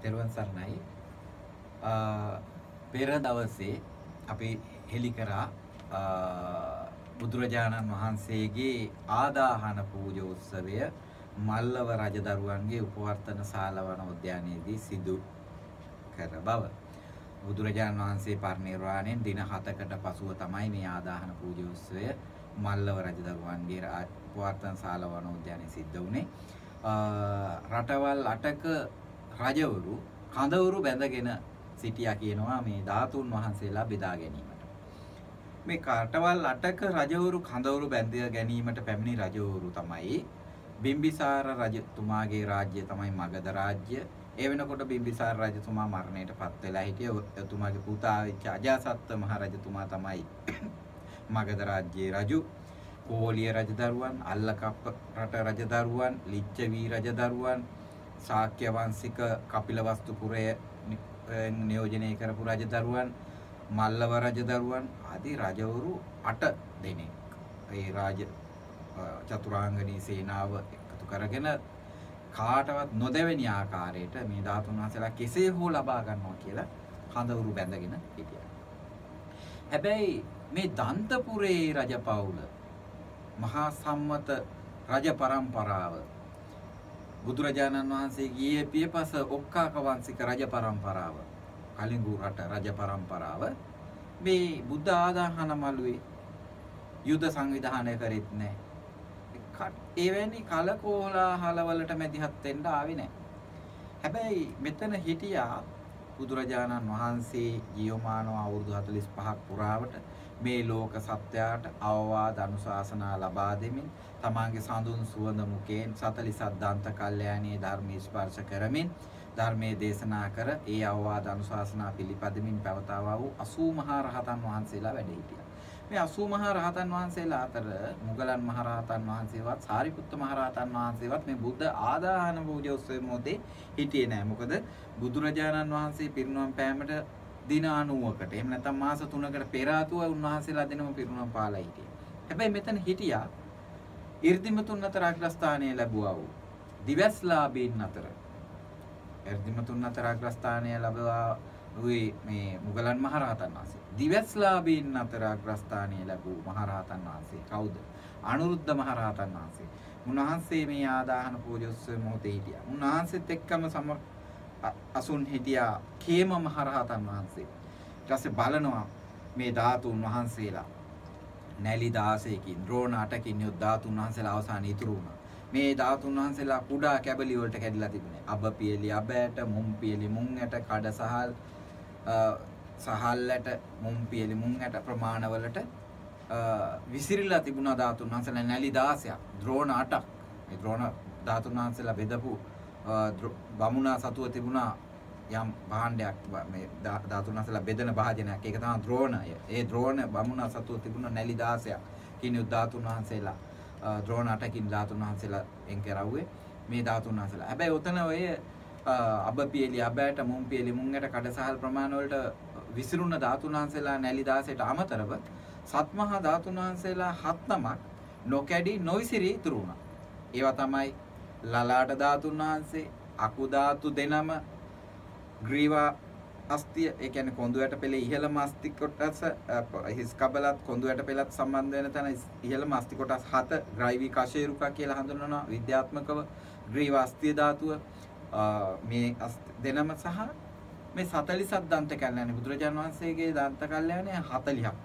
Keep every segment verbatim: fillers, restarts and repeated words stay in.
තෙරුවන් සරණයි. පෙර දවසේ අපි හෙළි කරා බුදුරජාණන් වහන්සේගේ ආදාහන පූජෝත්සවය මල්ලව රජදරුවන්ගේ උපවර්තන ශාලාවන උද්‍යානයේදී සිදු කර බව. බුදුරජාණන් වහන්සේ පරිනිර්වාණයෙන් දින හතකට පසුව තමයි මේ ආදාහන පූජෝත්සවය මල්ලව රජදරුවන්ගේ උපවර්තන ශාලාවන උද්‍යානයේ සිද්ධ වුණේ. රටවල් අටක රජවරු කඳවුරු බැඳගෙන සිටියා කියනවා මේ ධාතුන් වහන්සේලා බෙදා ගැනීමට. මේ රටවල් අටක රජවරු කඳවුරු බැඳ ගැනීමට පැමිණි රජවරු තමයි බිම්බිසාර රජතුමාගේ රාජ්‍ය තමයි මගධ රාජ්‍ය. ඒ වෙනකොට බිම්බිසාර රජතුමා මරණයට පත් වෙලා හිටිය. එතුමාගේ පුතා වෙච්ච අජාසත්ත මහ රජතුමා තමයි මගධ රාජ්‍යයේ රජු. කෝලිය රජදරුවන්, අල්ලකප්ප රට රජදරුවන්, ලිච්ඡවී රජදරුවන්, ශාක්‍ය වංශික කපිලවස්තුපුරය නියෝජනය කරපු රජදරුවන්, මල්ලව රජදරුවන් ආදී රජවරු අට දෙනෙක් ඒ රාජ චතුරාංගනී සේනාව එකතු කරගෙන කාටවත් නොදෙවෙනි ආකාරයට මේ ධාතුන් වහන්සේලා කෙසේ හෝ ලබා ගන්නවා කියලා කඳවුරු බැඳගෙන හිටියා. හැබැයි මේ දන්තපුරේ රජපෞල මහා සම්මත රජ පරම්පරාව බුදුරජාණන් වහන්සේ ගියේ පියපස ඔක්කාක වංශික රජ පරම්පරාව කලිඟු රට රජ පරම්පරාව මේ බුද්ධ ආදාහන මළුවේ යුද සංවිධානය කරෙත් නැහැ. එවැනි කලකෝලාහල වලට මැදිහත් වෙන්න ආවේ නැහැ. හැබැයි මෙතන හිටියා බුදුරජාණන් වහන්සේ ජීවමානව අවුරුදු හතළිස් පහක් පුරාවට මේ ලෝක සත්‍යයට අවවාද අනුශාසනා ලබා දෙමින් තමාගේ සඳුන් සුවඳ මුකෙන් සතලිස් අද්දාන්ත කල්යාණී ධර්මී ස්පර්ශ කරමින් ධර්මයේ දේශනා කර ඒ අවවාද අනුශාසනා පිළිපදමින් පැවතවා වූ අසූ මහා රහතන් වහන්සේලා වැඩ හිටියා. මේ අසූ මහා රහතන් වහන්සේලා අතර මුගලන් මහ රහතන් වහන්සේවත් සාරිපුත්ත මහ රහතන් වහන්සේවත් මේ බුද්ධ ආදාහන පූජෝත්සවයේ මොහොතේ හිටියේ නෑ. මොකද බුදුරජාණන් වහන්සේ පිරිනුවම් පෑමට දින අනූවකට එහෙම නැත්නම් මාස තුනකට පෙර ආතුව උන්වහන්සේලා දෙනම පිරිනුවම් පාලා හිටියේ. හැබැයි මෙතන හිටියා 이르දිමතුන් අතර අග්‍රස්ථානය ලැබුවා වූ දිවස්ලාභීන් අතර 이르දිමතුන් අතර අග්‍රස්ථානය ලැබුවා වූ මේ මුගලන් මහරහතන් වහන්සේ. දිවස්ලාභීන් අතර අග්‍රස්ථානය ලැබූ මහරහතන් වහන්සේ කවුද? අනුරුද්ධ මහරහතන් වහන්සේ. උන්වහන්සේ මේ ආදාහන පූජෝත්සව මොහොතේ හිටියා. උන්වහන්සේත් එක්කම සම අසුන් හිටියා කේම මහරහතන් වහන්සේ. ඊට පස්සේ බලනවා මේ ධාතුන් වහන්සේලා නැලි දාසයකින් ද්‍රෝණ අටකින් යොත් ධාතුන් වහන්සේලා අවසාන ඉතුරු වුණා. මේ ධාතුන් වහන්සේලා කුඩා කැබලි වලට කැඩිලා තිබුණේ. අබ පියලි අබෑට, මුම් පියලි මුං ඇට, කඩ සහල් සහල්ලට, මුම් පියලි මුං ඇට ප්‍රමාණවලට විසිරිලා තිබුණා ධාතුන් වහන්සේලා නැලි දාසයක්. ද්‍රෝණ අටක්. මේ ද්‍රෝණ ධාතුන් වහන්සේලා බෙදපු බමුණා සතුව තිබුණා යම් භාණ්ඩයක් මේ ධාතුන් වහන්සේලා බෙදෙන භාජනයක්. ඒක තමයි ද්‍රෝණය. ඒ ද්‍රෝණ බමුණා සතුව තිබුණ නැලි දාසයක්. කිනු ධාතුන් වහන්සේලා ද්‍රෝණ අටකින් ධාතුන් වහන්සේලා එන් කරවුවේ මේ ධාතුන් වහන්සේලා. හැබැයි උතන ඔය අබ පියලි අබෑට, මුම් පියලි මුං ඇට, කඩසහල් ප්‍රමාණ වලට විසිරුණ ධාතුන් වහන්සේලා නැලි දාසයට අමතරව සත්මහා ධාතුන් වහන්සේලා හත් නමක් නොකැඩි නොවිසිරී ඉතුරු වුණා. ඒවා තමයි ලලාට ධාතුන් වහන්සේ, අකු ධාතු දෙනම, ග්‍රීවා අස්තිය, ඒ කියන්නේ කොඳු ඇට පෙළේ ඉහළම අස්ති කොටස, හිස් කබලත් කොඳු ඇට පෙළත් සම්බන්ධ වෙන තැන ඉහළම අස්ති කොටස් හත ග්‍රයිවි කශේරුකා කියලා හඳුන්වනවා විද්‍යාත්මකව. ග්‍රීවා අස්තිය ධාතුව මේ දෙනම සහ මේ සතලිසත් දන්ත කල්යාණි බුදුරජාණන් වහන්සේගේ දන්ත කල්යාණි හතළිහක්.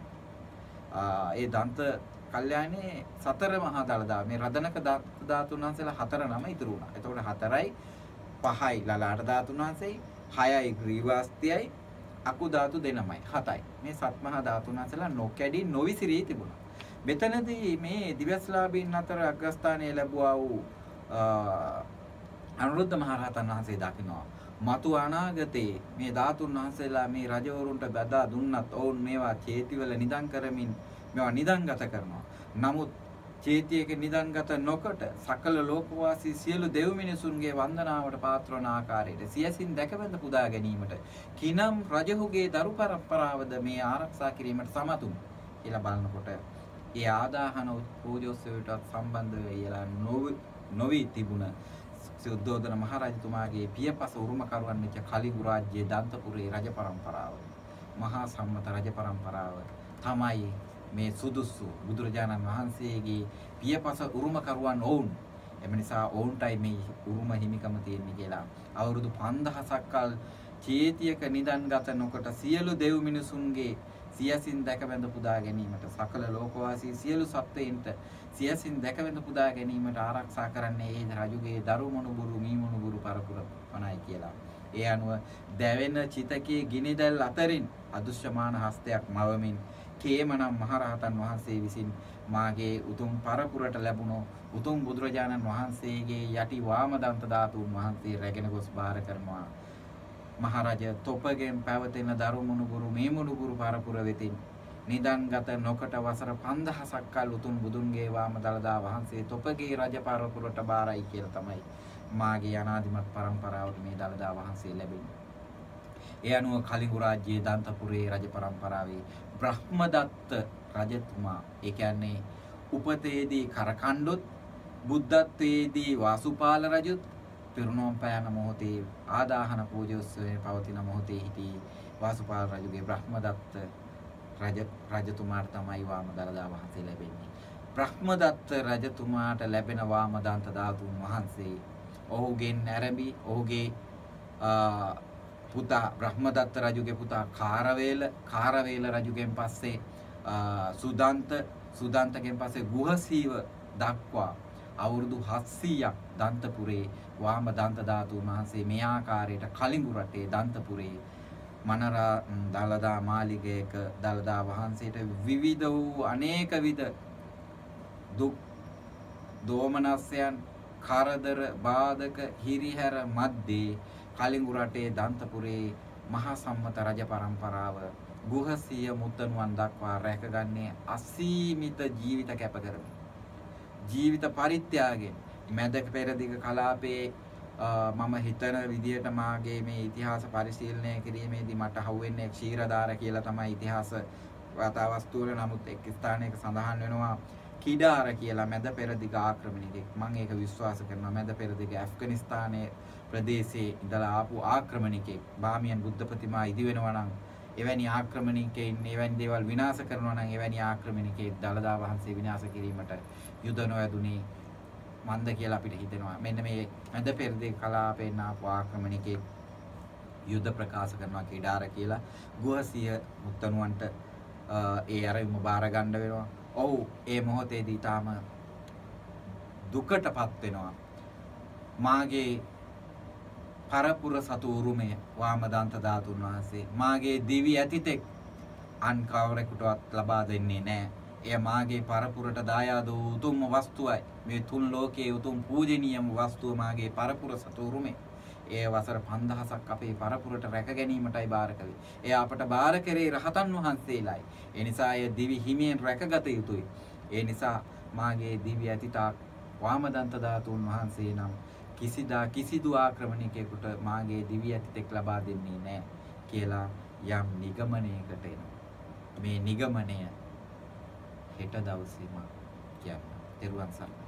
ඒ දන්ත කල්යාණේ සතර මහා දළදා මේ රදනක ධාතුන් වහන්සේලා හතර නම ඉතුරු වුණා. එතකොට හතරයි පහයි ලලාට ධාතුන් වහන්සේයි, හයයි ග්‍රීවාස්තියයි, අකු ධාතු දෙනමයි හතයි. මේ සත් මහා ධාතුන් වහන්සේලා නොකැඩි නොවිසිරී තිබුණා. මෙතනදී මේ දිවස්ලාභීන් අතර අග්‍රස්ථානය ලැබුවා වූ අනුරුද්ධ මහ රහතන් වහන්සේ දකිනවා මතු අනාගතේ මේ ධාතුන් වහන්සේලා මේ රජවරුන්ට බදා දුන්නත් ඔවුන් මේවා චේතිවල නිදන් කරමින් මේවා නිදන්ගත කරනවා. නමුත් චේතියක නිදන්ගත නොකොට සකල ලෝකවාසී සියලු දෙව් මිනිසුන්ගේ වන්දනාවට පාත්‍ර වන ආකාරයට සියසින් දැකබඳ පුදා ගැනීමට කිනම් රජහුගේ දරු පරම්පරාවද මේ ආරක්ෂා කිරීමට සමතුන් කියලා බලනකොට ඒ ආදාහන පූජෝත්සවයට සම්බන්ධ වෙලා නොවි තිබුණ සුද්ධෝදන මහරජතුමාගේ පියපස උරුමකරුවන් වෙච්ච කලිඟු රාජ්‍යයේ දන්තපුරේ රජ පරම්පරාව මහා සම්මත රජ පරම්පරාව තමයි මේ සුදුසු බුදුරජාණන් වහන්සේගේ පියපස උරුමකරුවන් ඔවුන්. එම නිසා ඔවුන්ටයි මේ උරුම හිමිකම තියෙන්නේ කියලා අවුරුදු පන්දහසක් කල් චේතියක නිදන්ගත නොකොට සියලු දෙව් මිනිසුන්ගේ සියසින් දැකබඳ පුදා ගැනීමට සකල ලෝකවාසී සියලු සත්වයින්ට සියසින් දැකබඳ පුදා ගැනීමට ආරක්ෂා කරන්නේ ඒ රජුගේ දරු මොනුබුරු මී මොනුබුරු පරපුර වනයි කියලා. ඒ අනුව දැවෙන චිතකයේ ගිනිදැල් අතරින් අදුෂ්‍යමාන හස්තයක් මවමින් කේමනම් මහරහතන් වහන්සේ විසින් මාගේ උතුම් පරපුරට ලැබුණු උතුම් බුදුරජාණන් වහන්සේගේ යටි වාමදන්ත ධාතුන් වහන්සේ රැගෙන ගොස් බාර කරනවා. මහරජ තොපගෙන් පැවතෙන දරු මුණුබුරු මේ මුණුබුරු පරපුර වෙතින් නිදන්ගත නොකට වසර පන්දහසක් කල් උතුම් බුදුන්ගේ වාම දළදා වහන්සේ තොපගේ රජ පරපුරට බාරයි කියලා තමයි මාගේ අනාදිමත් පරම්පරාවට මේ දළදා වහන්සේ ලැබෙන්නේ. ඒ අනුව කලිඟු රාජ්‍යයේ දන්තපුරේ රජ පරම්පරාවේ බ්‍රහ්මදත්ත රජතුමා ඒ කියන්නේ උපතේදී කරකණ්ඩොත් බුද්ධත්වයේදී වාසුපාල රජුත් පිරුණෝම් පෑන මොහොතේ ආදාහන පූජෝත්සවයේ පවතින මොහොතේ සිටි වාසුපාල රජුගේ බ්‍රහ්මදත්ත රජ රජතුමාට තමයි වාම දළදා වහන්සේ ලැබෙන්නේ. බ්‍රහ්මදත්ත රජතුමාට ලැබෙන වාම දන්ත ධාතුන් වහන්සේ ඔහුගෙන් නැරඹි ඔහුගේ පුතා බ්‍රහ්මදත්ත රජුගේ පුතා කාරවේල කාරවේල රජුගෙන් පස්සේ සුදන්ත සුදන්තගෙන් පස්සේ ගුහසීව දක්වා අවුරුදු හත්සීයක් දන්තපුරේ වාම දන්ත ධාතුන් වහන්සේ මේ ආකාරයට කලිඟු රටේ දන්තපුරේ මනරා දළදා මාලිගයක දළදා වහන්සේට විවිධ වූ අනේක විද දුක් දෝමනස්යන් කරදර බාධක හිරිහැර මැද්දේ කලිඟු රටේ දන්තපුරේ මහා සම්මත රජ පරම්පරාව ගුහසිය මුත්තණුවන් දක්වා රැකගන්නේ අසීමිත ජීවිත කැප කරමින් ජීවිත පරිත්‍යාගයෙන් මැදක පෙරදිග කලාපේ මම හිතන විදියට මාගේ මේ ඉතිහාස පරිශීලනය කිරීමේදී මට හවුවෙන්නේ ක්ෂීරදාර කියලා තමයි ඉතිහාස වතාවස්තු වල. නමුත් එක් ස්ථානයක සඳහන් වෙනවා කිඩාර කියලා මැද පෙරදිග ආක්‍රමණිකෙක්. මම ඒක විශ්වාස කරනවා මැද පෙරදිග ඇෆ්ගනිස්තානයේ ප්‍රදේශයේ ඉඳලා ආපු ආක්‍රමණිකෙක්. බාමියන් බුද්ධ ප්‍රතිමා ඉදි වෙනවා නම් එවැනි ආක්‍රමණිකයින් එවැනි දේවල් විනාශ කරනවා නම් එවැනි ආක්‍රමණිකෙක් දළදා වහන්සේ විනාශ කිරීමට යුද නොයදුනේ මන්ද කියලා අපිට හිතෙනවා. මෙන්න මේ මැද පෙරදිග කලාපයෙන් ආපු ආක්‍රමණිකෙක් යුද ප්‍රකාශ කරනවා කිඩාර කියලා. ගුහසිය මුත්තණුවන්ට ඒ අරමුම බාර ගන්න වෙනවා. ඔව් ඒ මොහොතේදී තාම දුකටපත් වෙනවා. මාගේ පරපුර සතු උරුමය වාමදන්ත ධාතුන් වහන්සේ මාගේ දිවි ඇතිතෙක් අන් කවරෙකුටවත් ලබා දෙන්නේ නැහැ. එය මාගේ පරපුරට දායාද වූ උතුම් වස්තුවයි. මේ තුන් ලෝකයේ උතුම් පූජනීයම වස්තුව මාගේ පරපුර සතු උරුමය. ඒ වසර පන්දහසක් අපේ පරපුරට රැක ගැනීමටයි බාර කළේ. එය අපට බාර කරේ රහතන් වහන්සේලායි. ඒ නිසා එය දිවි හිමියෙන් රැකගත යුතුයි. ඒ නිසා මාගේ දිවි ඇතිතාක් වාමදන්ත ධාතුන් වහන්සේ නම් කිසිදා කිසිදු ආක්‍රමණිකයෙකුට මාගේ දිවි ඇතිතෙක් ලබා දෙන්නේ නැහැ කියලා යම් නිගමනයකට එනවා. මේ නිගමනය හෙට දවසේම කියන්න. ත්වන් සරණයි.